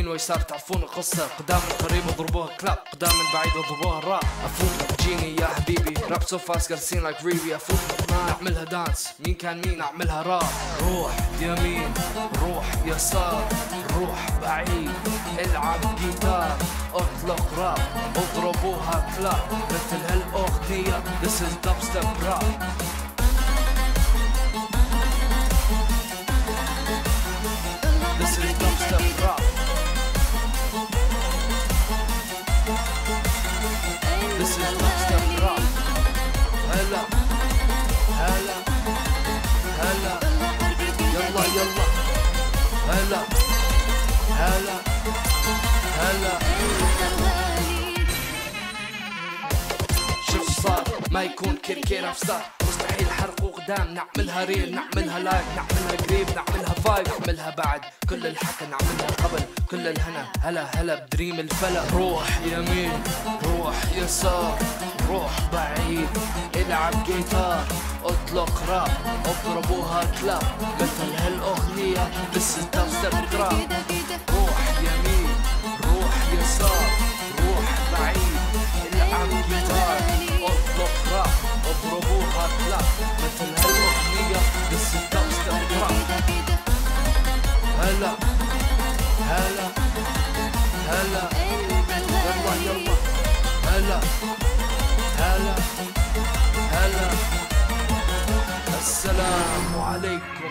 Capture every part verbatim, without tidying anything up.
يمين ويسار تعرفون القصة، قدام القريب اضربوها كلاب، قدام البعيد اضربوها الراب. افوق جيني يا حبيبي راب سو فاست gotta sing like ريبي. افوق نعملها دانس مين كان مين نعملها راب. روح يمين روح يسار روح بعيد العب جيتار اطلق راب اضربوها كلاب مثل هالاغنية this is dubstep rap. This is dubstep rap. This is dubstep rap. هلا هلا هلا يلا يلا هلا هلا هلا. شوف صار ما يكون كيركير افستار، مستحيل حرق وقدام نعملها ريل نعملها لايك نعملها قريب نعملها فايب نعملها بعد كل الحكى نعملها قبل كل الهنا. هلا هلا بدريم الفلا. روح يمين روح يسار روح بعيد العب جيتار اطلق راب اضربوها كلاب مثل هالاغنية this is dubstep rap. روح يمين روح يسار روح بعيد العب جيتار اطلق راب اضربوها كلاب مثل هالاغنية this is dubstep rap. هلا هلا هلا يلا يلا هلا هلا هلا. السلام عليكم.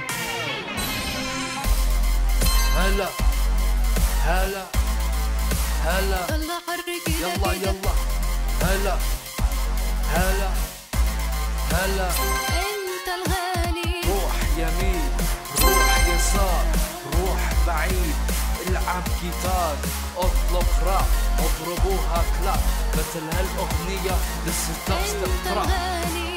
هلا هلا هلا يلا يلا هلا هلا هلا. انت الغالي. روح يمين روح يسار روح بعيد العب جيتار اطلق راب اضربوها كلاب مثل هالاغنية this is dubstep rap.